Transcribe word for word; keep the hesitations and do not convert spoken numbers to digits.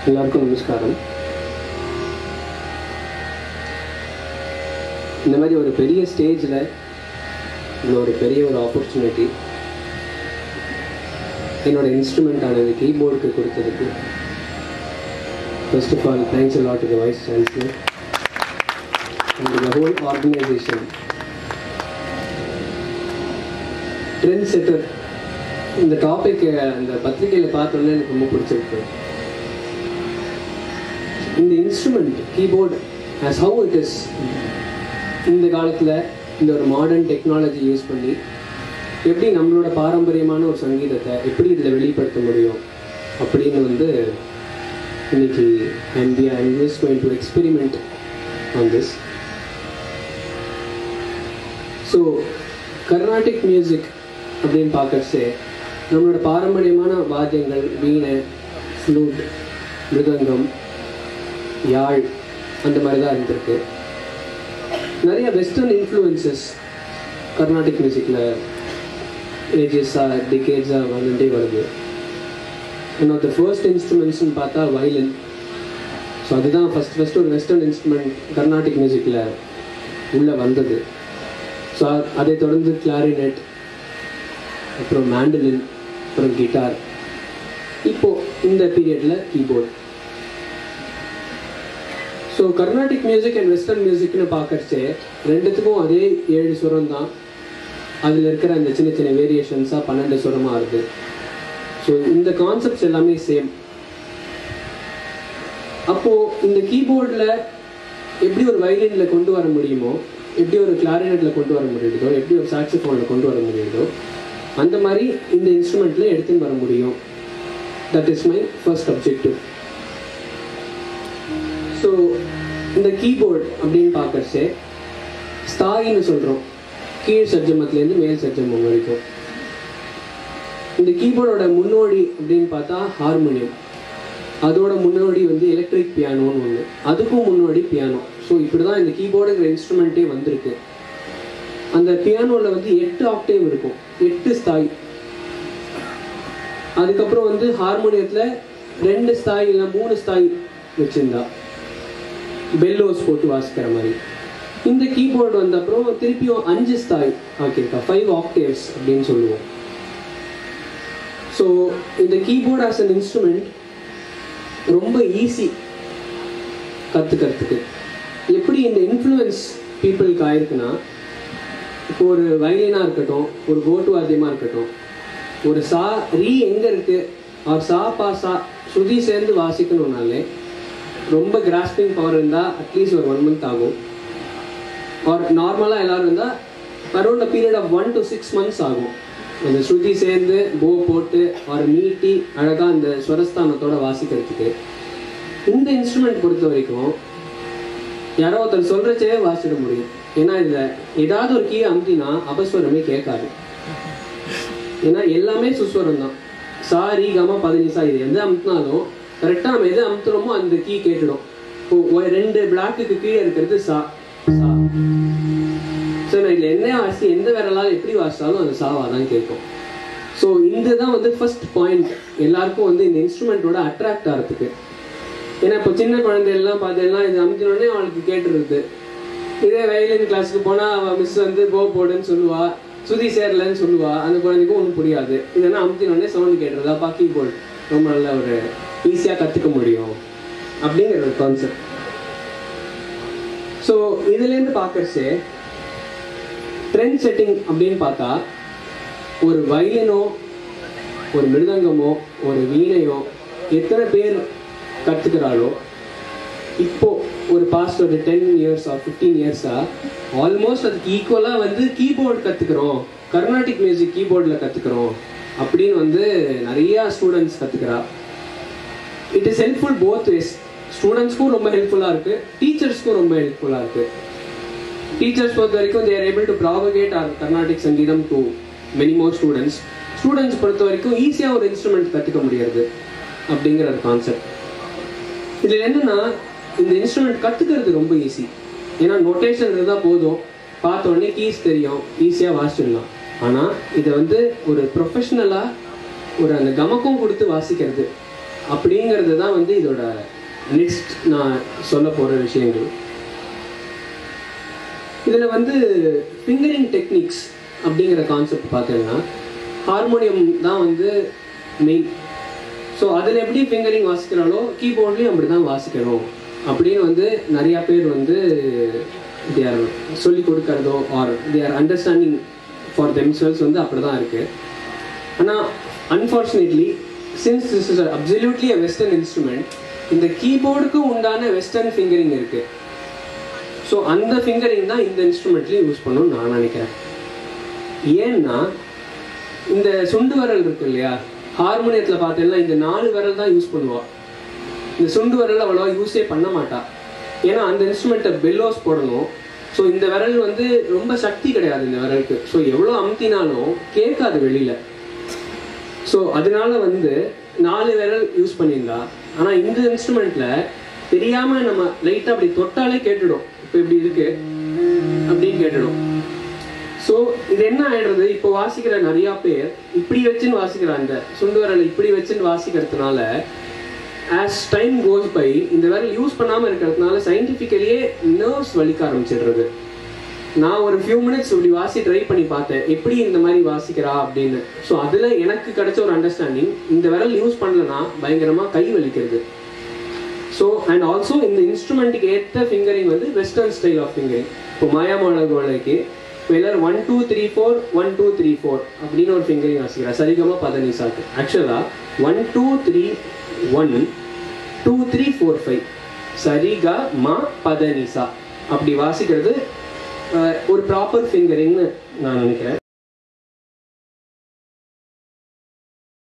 எல்லாருக்கும் நமஸ்காரம். இந்த மாதிரி ஒரு பெரிய ஸ்டேஜில் இந்த ஒரு பெரிய ஒரு ஆப்பர்ச்சுனிட்டி என்னோடய இன்ஸ்ட்ருமெண்ட்டானது கீபோர்டுக்கு கொடுத்ததுக்கு first of all thanks a lot to the Vice Chancellor and the whole organization. Trendsetter இந்த டாபிக் அந்த பத்திரிகையில் பார்த்தோன்னே எனக்கு ரொம்ப பிடிச்சிருக்கு. இந்த instrument keyboard as how it is இந்த காலத்தில் இந்த ஒரு மாடர்ன் டெக்னாலஜி யூஸ் பண்ணி எப்படி நம்மளோட பாரம்பரியமான ஒரு சங்கீதத்தை எப்படி இதில் வெளிப்படுத்த முடியும் அப்படின்னு வந்து இன்னைக்கு and we are just going to experiment on this. So Carnatic music அப்படின்னு பார்க்கறச்சே நம்மளோட பாரம்பரியமான வாத்தியங்கள் வீணை, ஃப்ளூட், மிருதங்கம், யாழ் அந்த மாதிரி தான் இருந்திருக்கு. நிறைய வெஸ்டர்ன் இன்ஃப்ளூயன்சஸ் கர்நாடிக் மியூசிக்கில் ஏஜஸாக டிகேட்ஸாக வந்துட்டே வருது. ஒன் ஆஃப் த ஃபர்ஸ்ட் இன்ஸ்ட்ருமெண்ட்ஸ்னு பார்த்தா வயலின். ஸோ அதுதான் ஃபஸ்ட் ஃபஸ்ட்டு ஒரு வெஸ்டர்ன் இன்ஸ்ட்ருமெண்ட் கர்நாடிக் மியூசிக்கில் உள்ளே வந்தது. ஸோ அதை தொடர்ந்து கிளாரினெட், அப்புறம் மேண்டலின், அப்புறம் கிட்டார், இப்போது இந்த பீரியடில் keyboard. So Carnatic music and western மியூசிக்னு பார்க்கறச்சே ரெண்டுத்துக்கும் அதே ஏழு சுரம் தான். அதில் இருக்கிற அந்த சின்ன சின்ன வேரியேஷன்ஸாக பன்னெண்டு சுரமாக இருக்குது. ஸோ இந்த கான்செப்ட்ஸ் எல்லாமே சேம். அப்போது இந்த கீபோர்டில் எப்படி ஒரு வயலினில் கொண்டு வர முடியுமோ, எப்படி ஒரு கிளாரினெட்டில் கொண்டு வர முடியுதோ, எப்படி ஒரு சாக்ஸிஃபோனில் கொண்டு வர முடியுதோ, அந்த மாதிரி இந்த இன்ஸ்ட்ருமெண்ட்டில் எடுத்துன்னு வர முடியும். That is my first objective. So இந்த கீபோர்டு அப்படின்னு பார்க்கறச்சே ஸ்தாயின்னு சொல்கிறோம், கீழ் சர்ஜமத்துலேருந்து மேல் சர்ஜமம் வரைக்கும். இந்த கீபோர்டோட முன்னோடி அப்படின்னு பார்த்தா ஹார்மோனியம், அதோட முன்னோடி வந்து எலக்ட்ரிக் பியானோன்னு ஒன்று, அதுக்கும் முன்னோடி பியானோ. ஸோ இப்படி தான் இந்த கீபோர்டுங்கிற இன்ஸ்ட்ருமெண்ட்டே வந்திருக்கு. அந்த பியானோவில் வந்து எட்டு ஆக்டேவ் இருக்கும், எட்டு ஸ்தாய். அதுக்கப்புறம் வந்து ஹார்மோனியத்தில் ரெண்டு ஸ்தாய் இல்லை மூணு ஸ்தாய் வச்சுருந்தா பெல்லோஸ் போட்டு வாசிக்கிற மாதிரி. இந்த கீபோர்டு வந்த அப்புறம் திருப்பியும் அஞ்சு ஸ்தாய் ஆக்கியிருக்கா, ஃபைவ் ஆக்டேவ்ஸ் அப்படின்னு சொல்லுவோம். ஸோ இந்த கீபோர்ட் ஆஸ் அன் இன்ஸ்ட்ருமெண்ட் ரொம்ப ஈஸி கற்றுக்கிறதுக்கு. எப்படி இந்த இன்ஃப்ளூயன்ஸ் பீப்புளுக்கு ஆயிருக்குன்னா, இப்போ ஒரு வயலினாக இருக்கட்டும், ஒரு கோட்டு வாத்தியமாக இருக்கட்டும், ஒரு சா ரீ எங்கே இருக்குது, அவர் சா பா சா ஸ்ருதி சேர்ந்து வாசிக்கணுன்னாலே ரொம்ப கிராஸ்பிங் பவர் இருந்தால் அட்லீஸ்ட் ஒரு ஒன் மந்த் ஆகும். ஆர் நார்மலாக எல்லோரும் இருந்தால் around a period of one to six months ஆகும். அந்த ஸ்ருதி சேர்ந்து போ போட்டு ஒரு நீட்டி அழகாக அந்த ஸ்வரஸ்தானத்தோட வாசிக்கிறதுக்கு. இந்த இன்ஸ்ட்ருமெண்ட் பொறுத்த வரைக்கும் யாரோ ஒருத்தர் சொல்கிறச்சே வாசிட முடியும். ஏன்னா இதில் ஏதாவது ஒரு கீ அமுத்தினா அபஸ்வரமே கேட்காது. ஏன்னா எல்லாமே சுஸ்வரம் தான். சா ரீ கமா பதினிசா, இது எந்த அமுத்தினாலும் கரெக்டாக நம்ம எது அமுத்துறோமோ அந்த கீ கேட்டுடும். இப்போ ரெண்டு பிளாக்குக்கு கீழே இருக்கிறது சா சா. ஸோ நான் இதில் என்ன வாசி எந்த விரலால் எப்படி வாசித்தாலும் அந்த சாவா தான் கேட்கும். ஸோ இந்த தான் வந்து ஃபர்ஸ்ட் பாயிண்ட் எல்லாருக்கும் வந்து இந்த இன்ஸ்ட்ருமெண்ட்டோட அட்ராக்ட் ஆகிறதுக்கு. ஏன்னா இப்போ சின்ன குழந்தைகள்லாம் பார்த்தீங்கன்னா இது அமுத்தினோடனே அவளுக்கு கேட்டுருது. இதே வயலின் கிளாஸுக்கு போனால் அவள் மிஸ் வந்து போ போடுன்னு சொல்லுவா, சுதி சேரலன்னு சொல்லுவா, அந்த குழந்தைக்கும் ஒன்றும் புரியாது. இதெல்லாம் அமுத்தினோடனே சவுண்டு கேட்டுருதா, அப்பா கீபோர்டு ரொம்ப நல்ல ஒரு ஈஸியாக கற்றுக்க முடியும் அப்படிங்கிற ஒரு கான்செப்ட். ஸோ இதுலேருந்து பார்க்கறச்சே ட்ரெண்ட் செட்டிங் அப்படின்னு பார்த்தா ஒரு வயலினோ, ஒரு மிருதங்கமோ, ஒரு வீணையோ எத்தனை பேர் கற்றுக்கிறாளோ, இப்போ ஒரு பாஸ்ட் ஒரு டென் இயர்ஸ் ஆர் ஃபிஃப்டீன் இயர்ஸாக ஆல்மோஸ்ட் அதுக்கு ஈக்குவலாக வந்து கீபோர்டு கற்றுக்குறோம், கர்நாடிக் மியூசிக் கீபோர்டில் கற்றுக்குறோம் அப்படின்னு வந்து நிறையா ஸ்டூடெண்ட்ஸ் கற்றுக்கிறா. It is helpful both ways. ஸ்டூடெண்ட்ஸ்க்கும் ரொம்ப ஹெல்ப்ஃபுல்லாக இருக்குது, டீச்சர்ஸ்க்கும் ரொம்ப ஹெல்ப்ஃபுல்லாக இருக்குது. டீச்சர்ஸ் பொறுத்த வரைக்கும் they are able to propagate our Carnatic சங்கீதம் to many more students. Students பொறுத்த வரைக்கும் ஈஸியாக ஒரு இன்ஸ்ட்ருமெண்ட் கற்றுக்க முடியாது அப்படிங்கிற ஒரு கான்செப்ட். இதில் என்னென்னா இந்த இன்ஸ்ட்ருமெண்ட் கற்றுக்கிறது ரொம்ப ஈஸி. ஏன்னா நோட்டேஷன் இருந்தால் போதும், பார்த்த உடனே கீஸ் தெரியும், ஈஸியாக வாசிச்சிடலாம். ஆனால் இதை வந்து ஒரு ப்ரொஃபஷ்னலாக ஒரு அந்த கமக்கம் கொடுத்து வாசிக்கிறது அப்படிங்கிறது தான் வந்து இதோட நெக்ஸ்ட் நான் சொல்ல போகிற விஷயங்கள். இதில் வந்து ஃபிங்கரிங் டெக்னிக்ஸ் அப்படிங்கிற கான்செப்ட் பார்த்தீங்கன்னா ஹார்மோனியம் தான் வந்து மெயின். ஸோ அதில் எப்படி ஃபிங்கரிங் வாசிக்கிறாலோ கீபோர்ட்லேயும் அப்படி தான் வாசிக்கணும் அப்படின்னு வந்து நிறையா பேர் வந்து தே ஆர் சொல்லி கொடுக்கறதோ or they are understanding for themselves வந்து அப்படி தான் இருக்குது. ஆனால் unfortunately since this is absolutely a western instrument, இந்த கீபோர்டுக்கு உண்டான வெஸ்டர்ன் ஃபிங்கரிங் இருக்குது. ஸோ அந்த ஃபிங்கரிங் தான் இந்த இன்ஸ்ட்ருமெண்ட்லேயும் யூஸ் பண்ணணும்னு நான் நினைக்கிறேன். ஏன்னா இந்த சுண்டு விரல் இருக்கு இல்லையா, ஹார்மோனியத்தில் பார்த்தீங்கன்னா இந்த நாலு விரல் தான் யூஸ் பண்ணுவாள். இந்த சுண்டு விரல் அவ்வளோவா யூஸே பண்ண மாட்டா. ஏன்னா அந்த இன்ஸ்ட்ருமெண்ட்டை பெல்லோஸ் போடணும். ஸோ இந்த விரல் வந்து ரொம்ப சக்தி கிடையாது இந்த விரலுக்கு. ஸோ எவ்வளோ அமுத்தினாலும் கேட்காது வெளியில். ஸோ அதனால வந்து நாலு விரல் யூஸ் பண்ணியிருந்தா. ஆனால் இந்த இன்ஸ்ட்ருமெண்ட்டில் தெரியாமல் நம்ம லைட்டாக அப்படி தொட்டாலே கேட்டுடும், இப்போ இப்படி இருக்கு அப்படின்னு கேட்டுடும். ஸோ இது என்ன ஆகிடுறது, இப்போ வாசிக்கிற நிறையா பேர் இப்படி வச்சுன்னு வாசிக்கிறாங்க. சுண்டு விரல் இப்படி வச்சுன்னு வாசிக்கிறதுனால ஆஸ் டைம் கோஸ் பை இந்த விரல் யூஸ் பண்ணாமல் இருக்கிறதுனால சயின்டிஃபிக்கலியே நர்வ்ஸ் வலிக்க ஆரம்பிச்சிடுறது. நான் ஒரு ஃபியூ மினிட்ஸ் இப்படி வாசி ட்ரை பண்ணி பார்த்தேன் எப்படி இந்த மாதிரி வாசிக்கிறா அப்படின்னு. ஸோ அதில் எனக்கு கிடைச்ச ஒரு அண்டர்ஸ்டாண்டிங், இந்த விரல் யூஸ் பண்ணலன்னா பயங்கரமாக கை வலிக்கிறது. ஸோ அண்ட் ஆல்சோ இந்த இன்ஸ்ட்ருமெண்ட்டுக்கு ஏற்ற ஃபிங்கரிங் வந்து வெஸ்டர்ன் ஸ்டைல் ஆஃப் ஃபிங்கரிங். இப்போ மாயாமோளகோலைக்கு இப்போ எல்லாரும் one two three four one two three four அப்படின்னு ஒரு ஃபிங்கரிங் வாசிக்கிறா சரிகமா பதனிசாக்கு. ஆக்சுவலாக one two three one two three four five சரிகா மா பதனிசா அப்படி வாசிக்கிறது ஒரு ப்ராப்பர் ஃபிங்கரிங்னு நான் நினைக்கிறேன்.